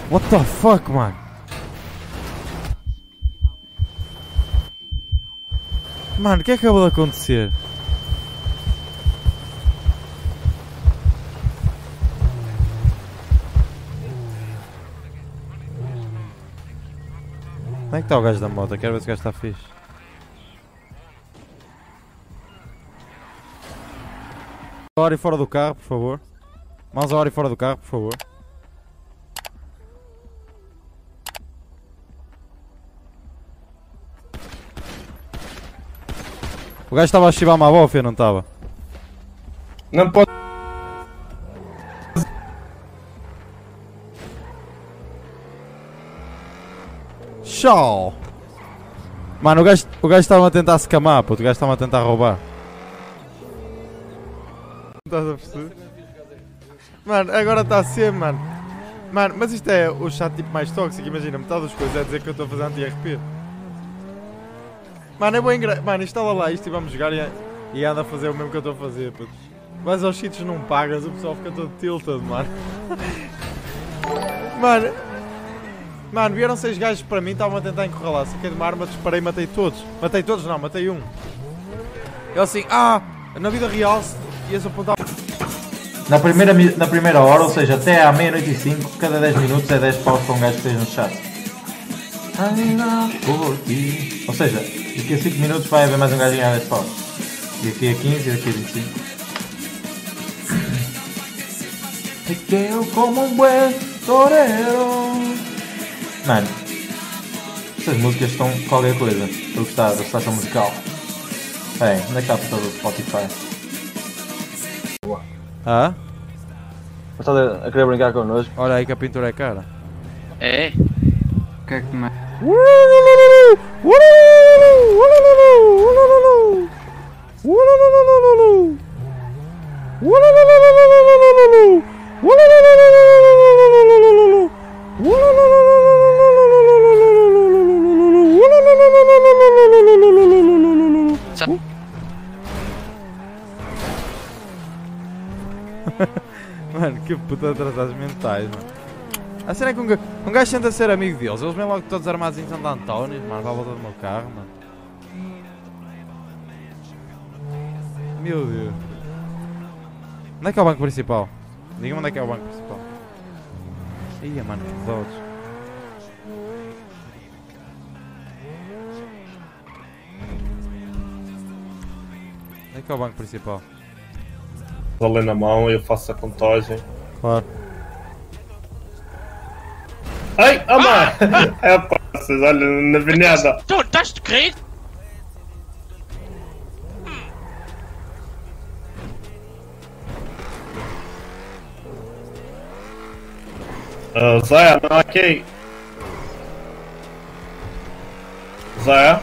What the fuck, mano? Mano, o que é que acabou de acontecer? Onde é que está o gajo da moto? Quero ver se o gajo está fixe. Hora e fora do carro, por favor. Mais a hora e fora do carro, por favor. O gajo estava a chivar uma bofia, não estava? Não pode. Tchau! Mano, o gajo estava a tentar se camar, puto. O gajo estava a tentar roubar. Estás a perceber? Mano, agora está a ser, mano. Mano, mas isto é o chat tipo mais tóxico. Imagina, metade das coisas é dizer que eu estou a fazer anti-RP. Mano, é bem engraçado. Mano, instala lá isto e vamos jogar e anda a fazer o mesmo que eu estou a fazer, puto. Vais aos sítios, não pagas, o pessoal fica todo tilted, mano. Mano, vieram 6 gajos para mim, estavam a tentar encurralar. Saquei de uma arma, disparei e matei todos. Matei todos não, matei um. Eu assim, na vida real, ias apontar... Na primeira hora, ou seja, até à meia-noite e 5, cada 10 minutos é 10 paus para um gajo que esteja no chat. Ou seja, daqui a 5 minutos vai haver mais um gajo a ganhar 10 paus. E daqui a 15 e daqui a 25. Pequeno como um buen torero. Mano, essas músicas estão qualquer coisa. Estou a gostar da estação musical. Bem, onde é que está a pessoa do Spotify? Ah? Estás a querer brincar connosco? Olha aí que a pintura é cara. É? O que é que mais? Mano, que puta de atrasados mentais, mano. A cena é que um gajo tenta ser amigo deles. Eles vêm logo todos armados em Santo António, mano, vai à volta do meu carro, mano. Meu Deus. Onde é que é o banco principal? Diga-me onde é que é o banco principal. Ia, mano, que dodos. Onde é que é o banco principal? Ali na mão e eu faço a contagem. Claro. Ai, mano! É passas, olha, na avenida. Tu estás de querer? Zé, não aqui. Zé?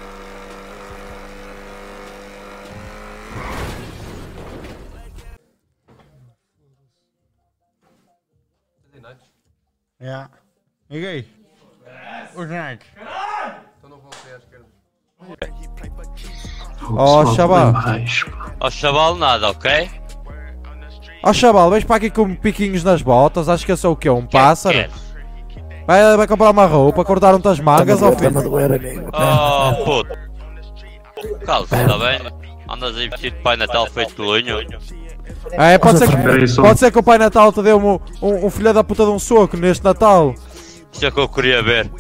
Yeah. E aí? Os Nike. Oh, chaval. Ó chaval nada, ok? Oh, chaval, vais para aqui com piquinhos nas botas. Acho que eu sou o quê? Um pássaro? Vai comprar uma roupa, cortaram-te as mangas ao filho. Oh puto. Calça, está bem? Andas aí vestido de Pai Natal feito de lunho. É, pode ser que o Pai Natal te deu um filho da puta de um soco neste Natal. Isso é que eu queria ver.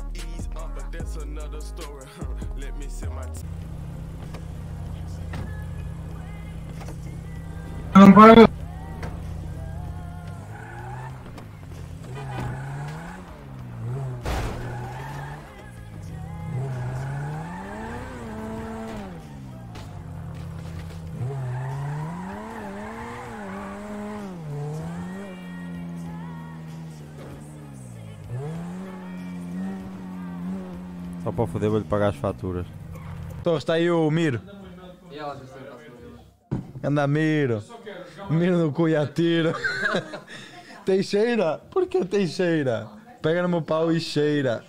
Não paga. Só para foder, vou-lhe pagar as faturas. Torres, está aí o Miro. Anda Miro. Miro no cu e atira. Teixeira? Porquê Teixeira? Pega no meu pau e cheira.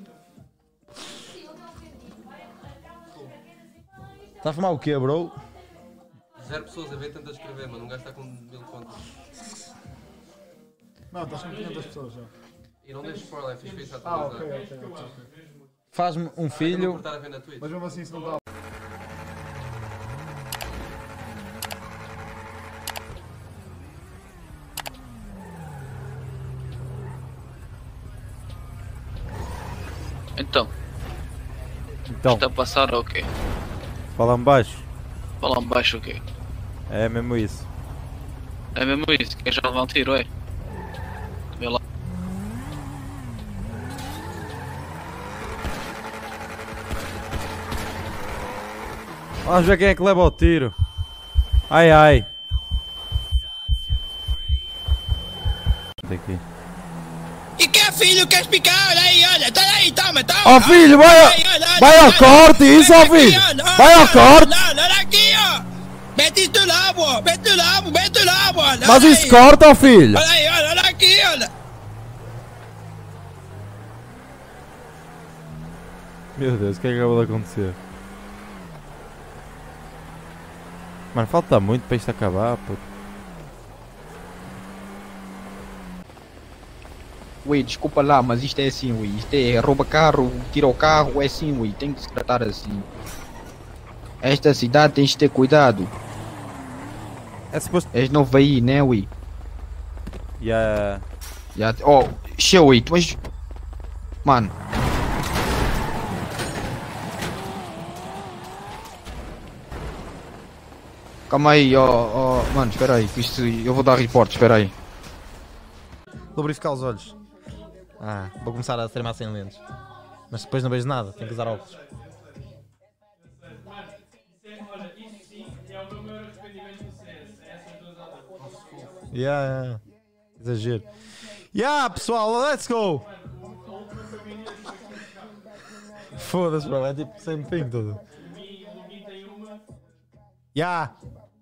Está a fumar o quê, bro? 0 pessoas a ver, tenta escrever, mano. Um gajo está com 1000 contas. Não, estás com 500 pessoas já. E não deixes spoiler, fiz pensar tudo. Ah, ok. Faz-me um filho. Cortar a ver na Twitch. Mas mesmo assim, se não dá. Então, Então, está a passar o quê? fala-me baixo. Fala baixo o quê? É mesmo isso. É mesmo isso, quem já levou um tiro, é? Vê lá. Vamos ver quem é que leva o tiro. Ai ai. Daqui. E que é filho, queres picar? Olha aí, tá aí, toma. Ó filho, vai ao corte, isso ó filho. Vai ao corte. Olha aqui, ó. Mete tu lá, pô. Mete tu lá, pô. Mas isso corta ó filho. Olha aí, olha aqui, olha. Meu Deus, o que é que acabou de acontecer? Mano, falta muito para isto acabar, puto. Ui, desculpa lá, mas isto é assim, ui. Isto é rouba carro, tira o carro, é assim, ui. Tem que se tratar assim. Esta cidade tens de ter cuidado. É suposto. És novo aí, né, ui? Yeah. Já, oh, cheio, ui. Tu és... Mano. Calma aí, mano, espera aí, que isto, eu vou dar report, espera aí. Lubrificar os olhos. Vou começar a treinar sem lentes. Mas depois não vejo nada, tenho que usar óculos. Yeah. Exagero. Yeah, pessoal, let's go! Foda-se, bro, é tipo same thing tudo. Yeah!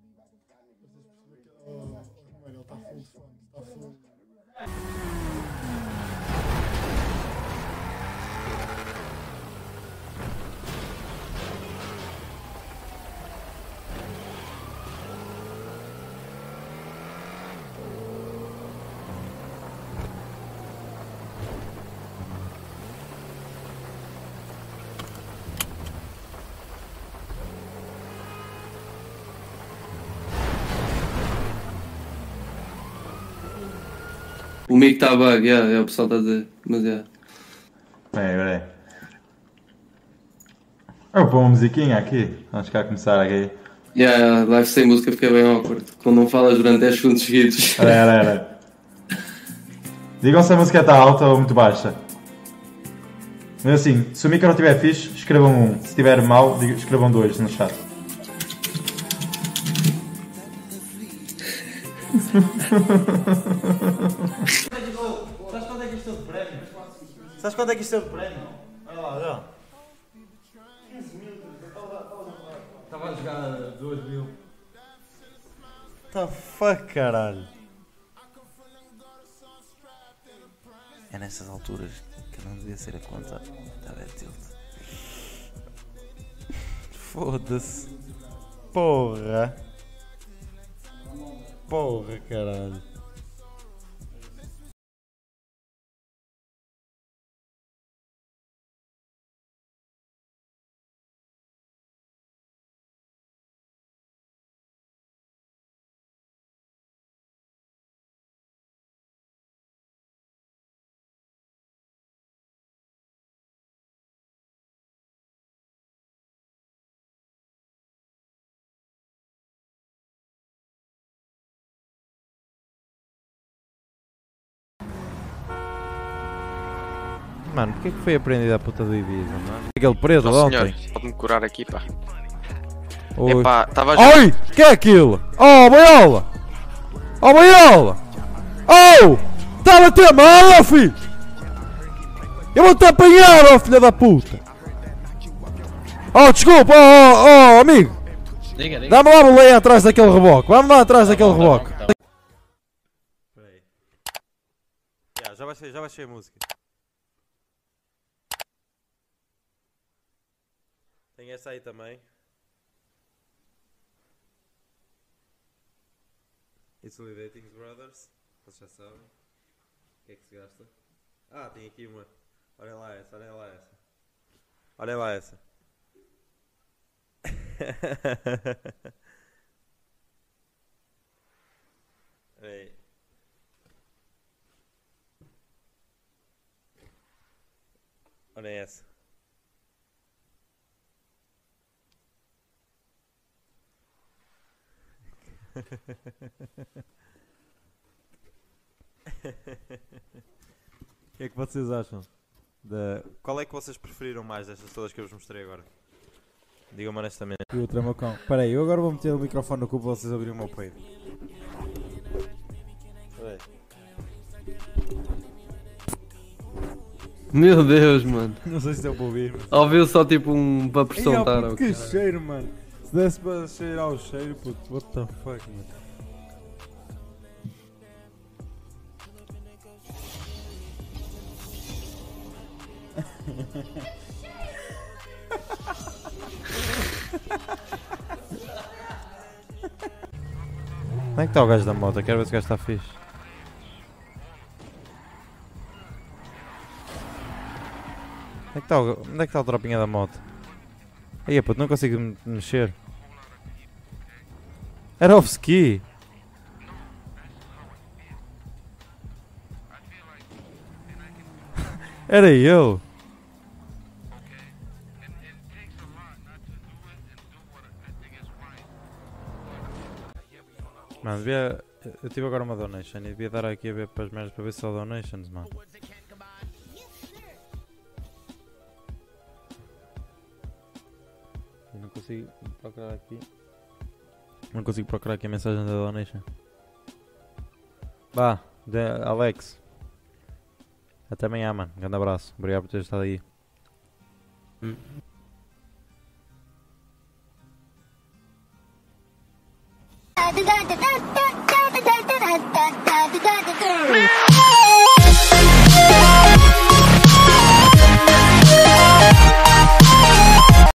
O mic está a bug, o pessoal está a dizer. Mas Peraí. Eu vou pôr uma musiquinha aqui. Vamos cá começar aqui. live sem música fica bem awkward. Quando não falas durante 10 segundos seguidos. Era. Digam se a música está alta ou muito baixa. Mas assim, se o micro não estiver fixe, escrevam 1. Se estiver mau, escrevam 2 no chat. Sabes quanto é que isto é de prémio? Sabes quanto é que isto é de prémio? Olha lá, olha. 15 mil. Estava a jogar 2 mil. The fuck, caralho. É nessas alturas que não devia ser a conta da Betilt. Foda-se. Porra, caralho. Mano, porquê que foi apreendida a puta do Ibiza, mano? Aquele preso ontem. Pode-me curar aqui, pá. Oi. Epá, estava a Oi! Que é aquilo? Oh, boiola! Oh, boiola! Oh! Está a bater mal, oh, filho! Eu vou-te apanhar, oh, filha da puta! Oh, desculpa, oh, amigo! Diga. Dá-me lá a boleia atrás daquele reboque. Vamos lá atrás daquele reboque. Peraí. Já baixei a música. Tem essa aí também. It's Only Dating Brothers. Vocês já sabem. O que é que se gasta? Ah, tem aqui uma. Olha lá essa, olha lá essa. Olha lá essa. Ei. Olha essa. O que é que vocês acham? Qual é que vocês preferiram mais destas todas que eu vos mostrei agora? Digam-me honestamente. E o Tramacão. Espera aí, eu agora vou meter o microfone no cu para vocês ouvirem o meu peido. Meu Deus, mano. Não sei se deu para ouvir, mas... Ouviu só tipo um para pressiontar. Puto, que cheiro, mano. Se desse para cheirar o cheiro, puto. What the fuck, mano. Onde é que está o gajo da moto? Quero ver se o gajo está fixe. Onde é que está o tropinha da moto? Aí, puto, não consigo me mexer. Era off-ski. Era eu. Mano, devia... Eu tive agora uma donation e devia dar aqui a ver para as merdas para ver se só donations, mano. Eu não consigo procurar aqui. Não consigo procurar aqui a mensagem da donation. Vá, Alex. Até amanhã, mano. Grande abraço. Obrigado por ter estado aí. Da